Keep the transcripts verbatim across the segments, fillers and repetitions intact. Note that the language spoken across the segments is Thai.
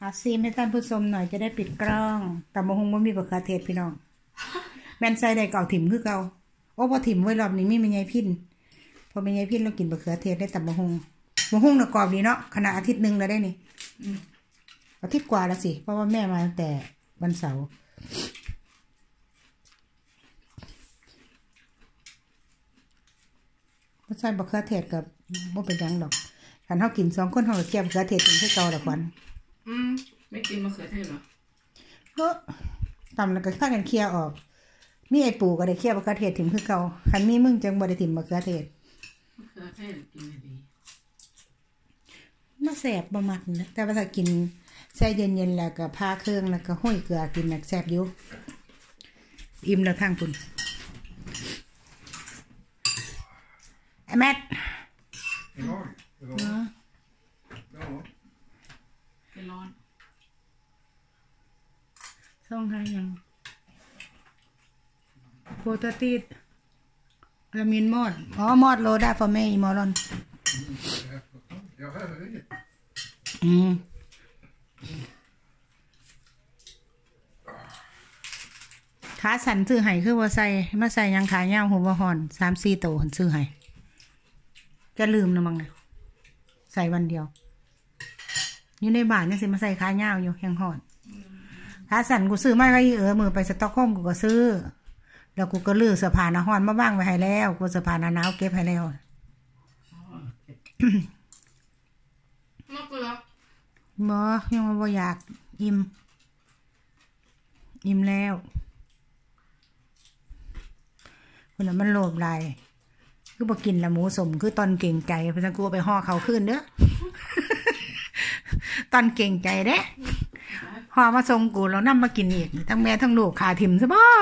หาซีมให้ท่านผู้ชมหน่อยจะได้ปิดกล้องแต่มะฮงมันมีบะเขือเทศพี่น้องแม่นใส่ได้เก่าถิ่มคือเก่าโอ้พอถิ่มไว้รอบนี้มีแม่ยายพินพอแม่ยายพินเรากินบะเขือเทศได้แต่มะฮงมะฮงน่ะกรอบดีเนาะขนาดอาทิตย์นึงแล้วได้นี่อาทิตย์กว่าแล้วสิเพราะว่าแม่มาตั้งแต่วันเสาร์ก็ใส่บะเขือเทศกับบ่เป็นยังดอกคันเฮากินสองคนเฮาก็เก็บมะเขือเทศถึงคือเก่าละควันอืมไม่กินมะเขือเทศหรอเฮ้อตำแล้วก็พากันเคลียร์ออกมีไอ้ปู่ก็ได้เคลียร์มะเขือเทศถึงคือเก่าคันมีมึงจังบ่ได้ถิ่มมะเขือเทศมะเขือเทศกินดีมาแสบบ่มักนะแต่ว่าถ้ากินแช่เย็นๆแล้วก็พาเครื่องแล้วก็ห้อยเกลือกินน่ะแซ่บอยู่อิ่มแล้วข้างพุ่นไอ้แมทร้อนส่งให้ยังโปรตีนละมินมอดอ๋อมอดโลได้ฟอร์เมย์มอรอนอืมขาสั่นซื้อไห้คือว่าใส่มาใส่ยังขายย่างหัวหอนสามสี่โตหันซื้อไห้จะลืมนะมั้งนะใส่วันเดียวอยู่ในบ้านนี่สิมาใส่ขาย่างอยู่ยังหอนขาสั่นกูซื้อไม่ไว้เออมือไปสต็อกโฮล์มกูก็ซื้อแล้วกูก็ลื้อเสื้อผ้าหน้าห้อนมาบ้างไว้ให้แล้วกูเสื้อผ้าหน้าหนาวเก็บให้แล้วมากเลยบ่ยังบ่อยากอิ่มอิ่มแล้วคนน่ะมันโลภหลายคือบ่กินละหมูสมคือตอนเก่งใจเพราะฉะนั้นกูไปห่อเขาขึ้นเด้อตอนเก่งใจเด้ห่อมาส่งกูแล้วนำมากินอีกทั้งแม่ทั้งลูกขาถิ่มซะบ่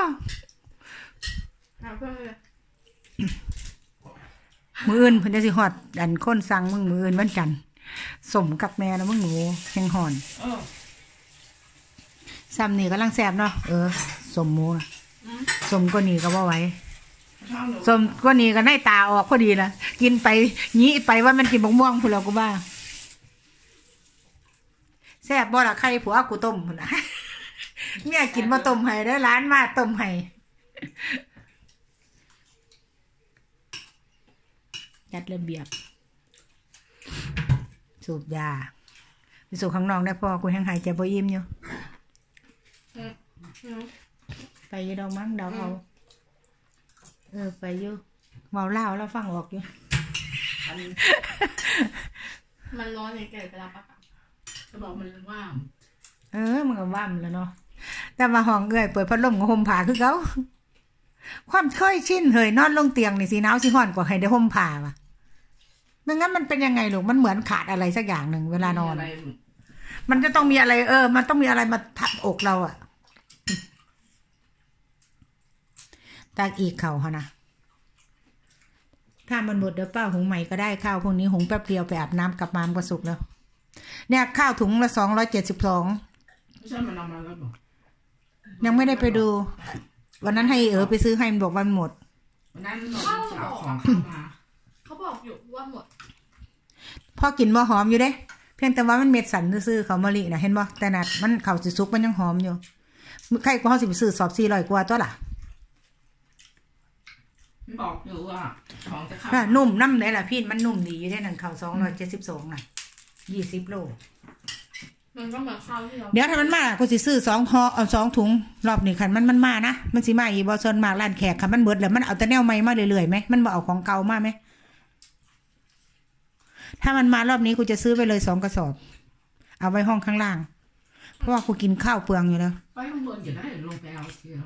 มื้ออื่นเพิ่นจะสิฮอดอันคนสั่งมึงมื้ออื่นวันจันทร์สมกับแม่แล้วมึงหนูแข็งหอนซ้ำนี่กำลังแซ่บเนาะเออสมหมูสมก็นี่ก็บ่ไหวสมก็นี่ก็ในตาออกพอดีนะกินไปงี้ไปว่ามันกินบกม่วงพุ่นแล้วกูบ้าแซ่บบ่ล่ะไข่ผัวกูต้มพุ่นน่ะเมียกินมาต้มให้ได้ร้านมาต้มให้จัดระเบียบสูบยาไปสูบข้างนอกได้พอกูยังหายใจบ่อิ่มอยู่ไปยี่ดอกมั้งดาวเขาเออไปอยู่เมาเหล้าแล้วฟังออกอยู่มันร้อนในแก่ไปแล้วปะจะบอกมันว่างเออมันก็ว่างแล้วเนาะแต่มาห้องเอ้ยเปิดพัดลมกับห่มผ้าคือเขาความเคยชินเฮยนอนลงเตียงนี่สีหนาวสีห่อนกว่าใครได้ห่มผ้าว่ะไม่งั้นมันเป็นยังไงลูกมันเหมือนขาดอะไรสักอย่างหนึ่งเวลานอนมันจะต้องมีอะไรเออมันต้องมีอะไรมาทับอกเราอ่ะตากอีกเข่าเขานะถ้ามันหมดเดี๋ยวป้าหุงใหม่ก็ได้ข้าวพวกนี้หุงแป๊บเดียวไปอาบน้ำกลับมามันก็สุกแล้วเนี่ยข้าวถุงละสองร้อยเจ็ดสิบสองไม่ใช่มันเอามาแล้วบอกยังไม่ได้ไปดูวันนั้นให้เออไปซื้อให้มันบอกวันหมดวันนั้นเขาบอกเข้ามาเขาบอกอยู่ว่าหมดพ่อกินบ่หอมอยู่เด้เพียงแต่ว่ามันเม็ดสันซื้อเขามะลินะเห็นบ่แต่นัดมันเขาสิซุกมันยังหอมอยู่ใครก็เขาสิไปซื้อสอบสี่ร้อยกว่าตัวล่ะบอกอยู่ว่าของจะเข้านุ่มน้ำไหนล่ะพี่มันนุ่มดีอยู่ได้หนังเขาสองร้อยเจ็ดสิบสองน่ะยี่สิบโลมันก็เหมือนข้าวที่เราเดี๋ยวถ้ามันมากูสิซื้อสองห่อเอาสองถุงรอบนี้คันมันมันมานะมันสิมาอีบอซอนมาร้านแขกคันมันเบิดแล้วมันเอาแต่แนวใหม่มาเรื่อยๆไหมมันบ่เอาของเก่ามาไหมถ้ามันมารอบนี้กูจะซื้อไปเลยสองกระสอบเอาไว้ห้องข้างล่างเพราะว่ากูกินข้าวเปลืองอยู่แล้วไปข้างบนจะได้ลงไปเอาเที่ยว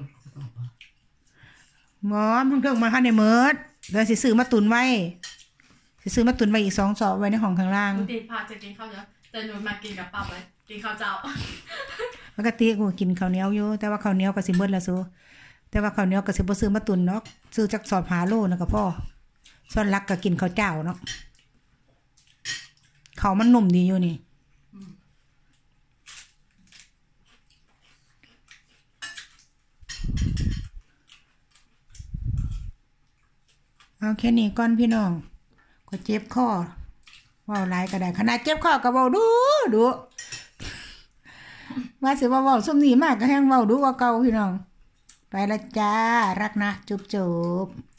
หมอมันเครื่องมาข้างในเมิดเดี๋ยวสิซื้อมาตุนไว้สิซื้อมาตุนไว้อีกสองสอบไว้ในห้องข้างล่างปกติพาจะกินข้าวเยอะแต่หนูมากินกับป้าไปกินข้าวเจ้าปกติกูกินข้าวเหนียวอยู่แต่ว่าข้าวเหนียวก็สิเบิดละซูแต่ว่าข้าวเหนียวก็สิบ่ซื้อมาตุนเนาะซื้อจักสอบหาโลนะก็พอส่วนรักก็กินข้าวเจ้าเนาะเขามันนุ่มดีอยู่นี่เอาแค่นี้ก่อนพี่น้องก็เจ็บคอว่าหลายก็ได้ขนาดเจ็บคอก็เว้าดูดูว่าสิว่าเว้าซุมนี้มากก็แฮงเว้าดูกว่าเก่าพี่น้องไปละจ้ารักนะจุบๆ